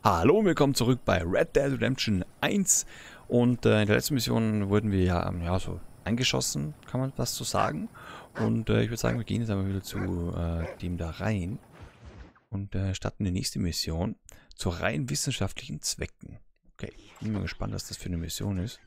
Hallo und willkommen zurück bei Red Dead Redemption 1 und in der letzten Mission wurden wir ja so eingeschossen, kann man was so sagen. Und ich würde sagen, wir gehen jetzt einmal wieder zu dem da rein und starten die nächste Mission zu rein wissenschaftlichen Zwecken. Okay, bin mal gespannt, was das für eine Mission ist.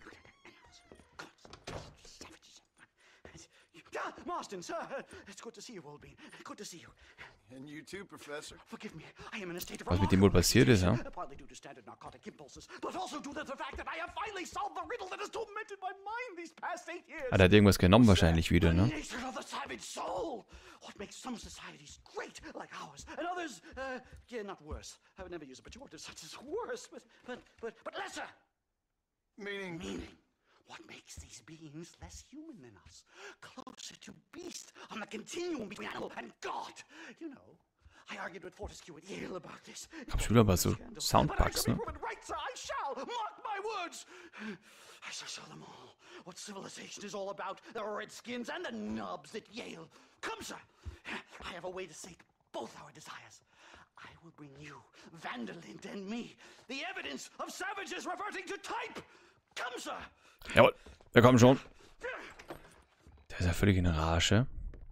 Marston, sir, it's good to see you, Oldbean. Good to see you. And you too, Professor. Forgive me, I am in a state of Was mit dem wohl passiert ist, ja? partly due to standard narcotic impulses, but also due to the fact that I have finally solved the riddle that has tormented my mind these past 8 years. Er hat irgendwas genommen wahrscheinlich wieder, ne? The nature of the savage soul. What makes some societies great, like ours, and others, yeah, not worse. I would never use a pejorative such as worse, but lesser. Meaning. What makes these beings less human than us? Closer to beast on the continuum between animal and God. You know, I argued with Fortescue at Yale about this. Hab schon wieder mal so Soundbugs, ne? Right, sir, I shall. Mark my words. I shall show them all what civilization is all about. The redskins and the nubs at Yale. Come, sir. I have a way to sate both our desires. I will bring you, Vanderlinde and me, the evidence of savages reverting to type. Come, sir. Jawohl, wir kommen schon. Der ist ja völlig in Rage.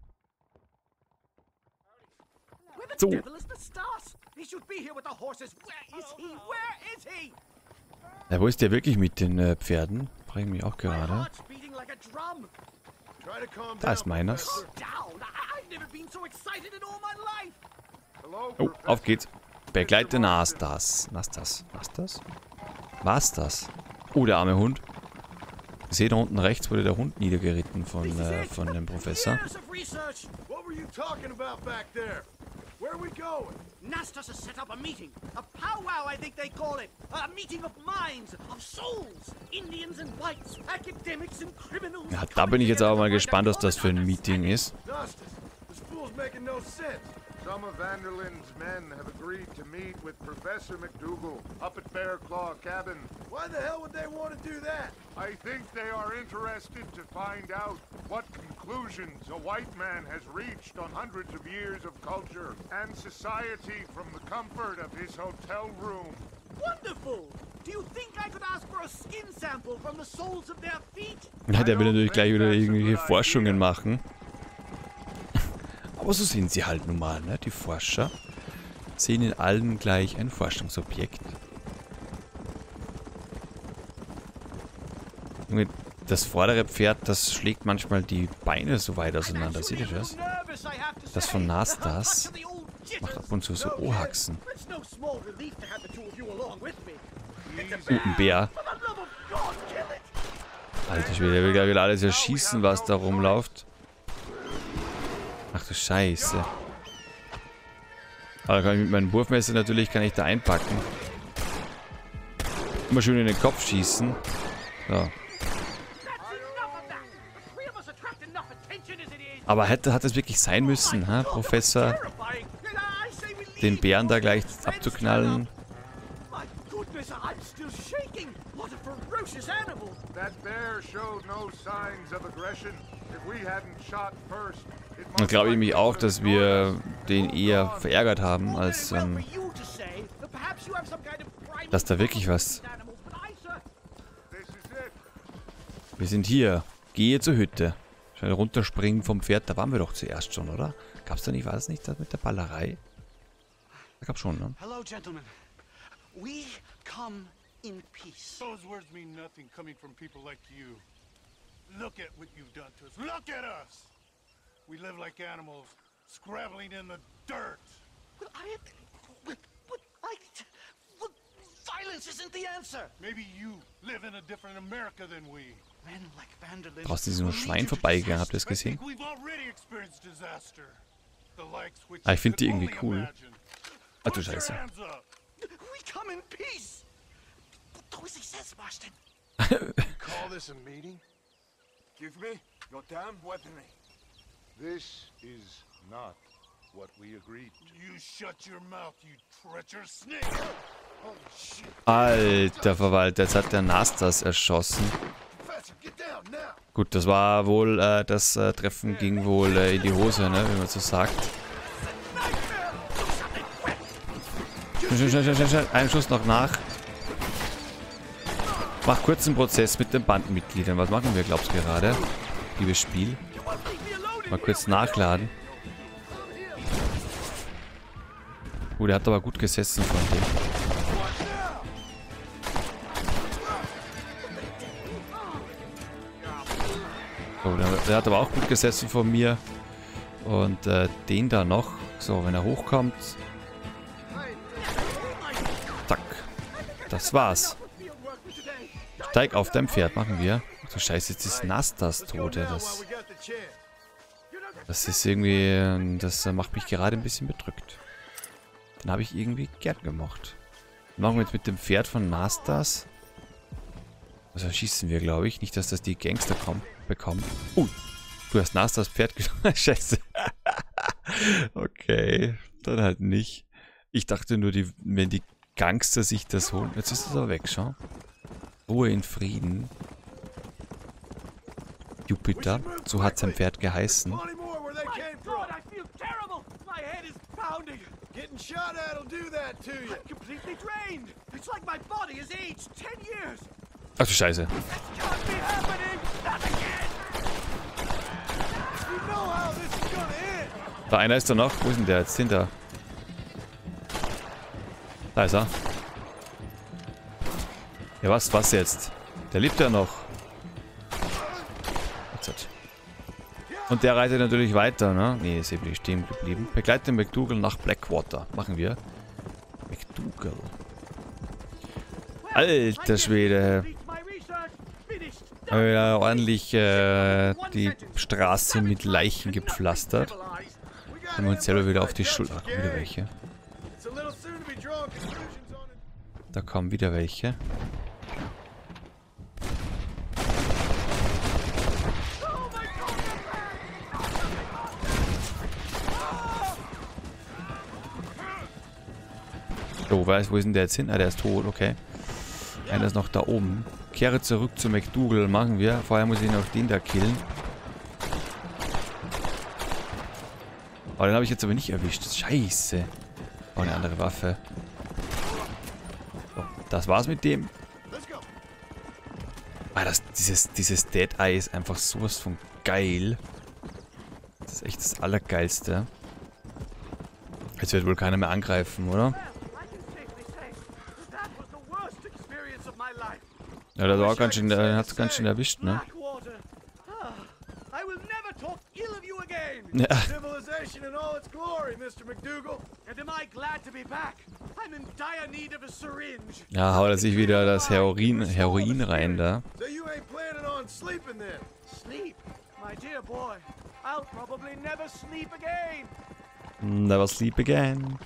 So. Ja, wo ist der wirklich mit den Pferden? Frage ich mich auch gerade. Da ist meines. Oh, auf geht's. Begleite Nastas. Nastas. Was das? Was das? Oh, der arme Hund. Ich sehe da unten rechts wurde der Hund niedergeritten von dem Professor. Nastas has set up a meeting. A powwow, I think they call it. A meeting of minds, of souls. Indians and whites, academics and criminals. Ja, da bin ich jetzt aber mal gespannt, was das für ein Meeting ist. Some of Vanderlinde's men have agreed to meet with Professor McDougal up at Bear Claw Cabin. Why the hell would they want to do that? I think they are interested to find out what conclusions a white man has reached on hundreds of years of culture and society from the comfort of his hotel room. Wonderful! Do you think I could ask for a skin sample from the soles of their feet? Ja, der will natürlich gleich wieder irgendwelche Forschungen machen. Aber so sind sie halt nun mal, ne? Die Forscher sehen in allen gleich ein Forschungsobjekt. Das vordere Pferd, das schlägt manchmal die Beine so weit auseinander. Seht ihr das? Das von Nastas macht ab und zu so Ohaxen. Ein Bär. Alter Schwede, der will gleich wieder alles erschießen, was da rumläuft. Ach du Scheiße. Aber da kann ich mit meinem Wurfmesser natürlich da einpacken. Immer schön in den Kopf schießen. So. Aber hat es wirklich sein müssen, ha? Professor? Den Bären da gleich abzuknallen? Da glaube ich mich auch, dass wir den eher verärgert haben, als dass da wirklich was... Wir sind hier. Gehe zur Hütte. Schnell runterspringen vom Pferd. Da waren wir doch zuerst schon, oder? Gab's da nicht, war das nicht das mit der Ballerei? Da gab's schon, ne? Hello, gentlemen. We come in peace. Those words mean nothing coming from people like you. Look at what you've done to us. Look at us! We live like animals, scrabbling in the dirt. Well, violence isn't the answer. Maybe you live in a different America than we. Men like Vanderlinde. Draußen ist so ein Schwein vorbeigegangen, habt ihr das gesehen? Ah, ich finde die irgendwie cool. Ah, du Scheiße. We come in peace. Do as he says, Marston. Call this a meeting? Give me your damn weaponry. This is not what we agreed to. You shut your mouth, you treacherous snake! Holy shit. Alter Verwalter, jetzt hat der Nastas erschossen. Gut, das war wohl, das Treffen ging wohl in die Hose, ne, wie man so sagt. Schnell. Einen Schuss noch nach. Mach kurz einen Prozess mit den Bandenmitgliedern. Was machen wir, glaubst du gerade? Liebes Spiel. Mal kurz nachladen. Der hat aber gut gesessen von dem. So, der hat aber auch gut gesessen von mir. Und den da noch. So, wenn er hochkommt. Zack. Das war's. Steig auf dein Pferd, machen wir. Ach du Scheiße, jetzt ist Nastas Tote. Das ist irgendwie... Das macht mich gerade ein bisschen bedrückt. Den habe ich irgendwie gern gemocht. Machen wir jetzt mit dem Pferd von Nastas. Also schießen wir, glaube ich. Nicht, dass das die Gangster bekommen. Du hast Nastas Pferd genommen. Scheiße. Okay, dann halt nicht. Ich dachte nur, wenn die Gangster sich das holen... Jetzt ist es aber weg, schau. Ruhe in Frieden. Jupiter, so hat sein Pferd geheißen. Ach du Scheiße. Da einer ist da noch. Wo ist denn der jetzt hinter? Da ist er. Ja, was jetzt? Der lebt ja noch. Und der reitet natürlich weiter, ne? Ne, ist eben stehen geblieben. Begleite McDougal nach Blackwater. Machen wir. McDougal. Alter Schwede. Ja, ordentlich die Straße mit Leichen gepflastert. Haben wir uns selber wieder auf die Schulter. Da kommen wieder welche. Da kommen wieder welche. So, wo ist denn der jetzt hin? Ah, der ist tot, okay. Einer ist noch da oben. Kehre zurück zu McDougal, machen wir. Vorher muss ich noch den da killen. Oh, den habe ich jetzt aber nicht erwischt. Scheiße. Oh, eine andere Waffe. So, das war's mit dem. Ah, dieses Dead Eye ist einfach sowas von geil. Das ist echt das Allergeilste. Jetzt wird wohl keiner mehr angreifen, oder? Ja, das war auch ganz schön, hat es ganz schön erwischt, ne? Ja. Ja, haut er sich wieder das Heroin rein da. Never sleep again.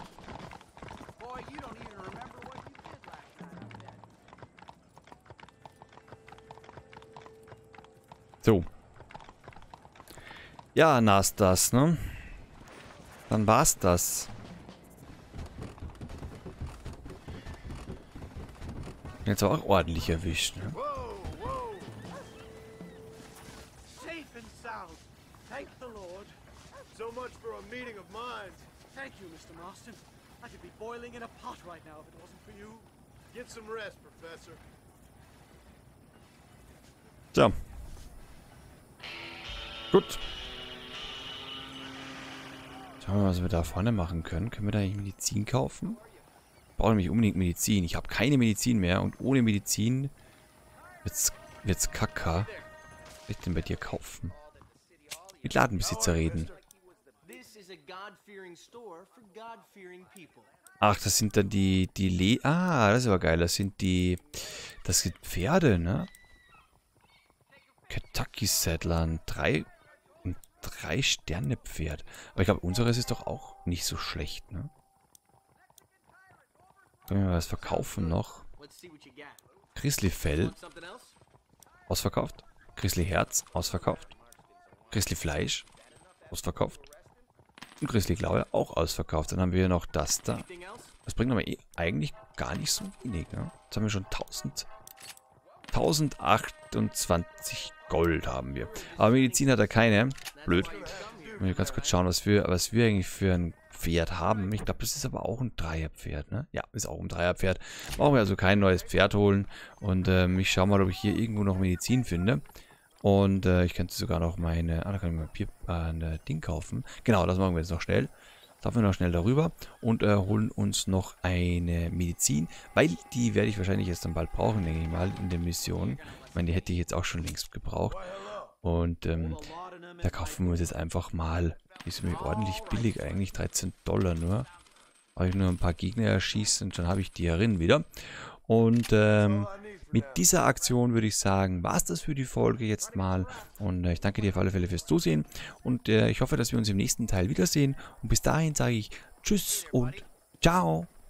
So. Ja, Nastas, ne? Dann war's das. Jetzt auch ordentlich erwischt, ne? Safe and sound. Thank the Lord. So much for a meeting of minds. Thank you, Mr. Marston. I could be boiling in a pot right now if it wasn't for you. Get some rest, Professor. So. Gut. Schauen wir mal, was wir da vorne machen können. Können wir da eigentlich Medizin kaufen? Ich brauche nämlich unbedingt Medizin. Ich habe keine Medizin mehr und ohne Medizin wird's kacke. Was will ich denn bei dir kaufen? Mit Ladenbesitzer reden. Ach, das sind dann das ist aber geil. Das sind Pferde, ne? Kentucky Saddler, ein 3-Sterne-Pferd. Aber ich glaube, unseres ist doch auch nicht so schlecht, ne? Können wir mal was verkaufen noch? Grizzly Fell. Ausverkauft. Grizzly Herz. Ausverkauft. Grizzly Fleisch. Ausverkauft. Und Grizzly Klaue auch ausverkauft. Dann haben wir noch das da. Das bringt aber eigentlich gar nicht so wenig, ne? Jetzt haben wir schon 1028 Gold haben wir. Aber Medizin hat er keine. Blöd. Ich muss ganz kurz schauen, was wir eigentlich für ein Pferd haben. Ich glaube, das ist aber auch ein Dreierpferd, ne? Ja, ist auch ein Dreierpferd. Brauchen wir also kein neues Pferd holen. Und ich schaue mal, ob ich hier irgendwo noch Medizin finde. Und ich könnte sogar noch meine... da kann ich mal ein Ding kaufen. Genau, das machen wir jetzt noch schnell. Laufen wir noch schnell darüber und holen uns noch eine Medizin, weil die werde ich wahrscheinlich jetzt dann bald brauchen, denke ich mal, in der Mission. Ich meine, die hätte ich jetzt auch schon längst gebraucht. Und da kaufen wir uns jetzt einfach mal, ist mir ordentlich billig eigentlich, $13 nur. Habe ich nur ein paar Gegner erschießen und dann habe ich die Herrin wieder. Und mit dieser Aktion würde ich sagen, war es das für die Folge jetzt mal. Und ich danke dir auf alle Fälle fürs Zusehen. Und ich hoffe, dass wir uns im nächsten Teil wiedersehen. Und bis dahin sage ich Tschüss und Ciao.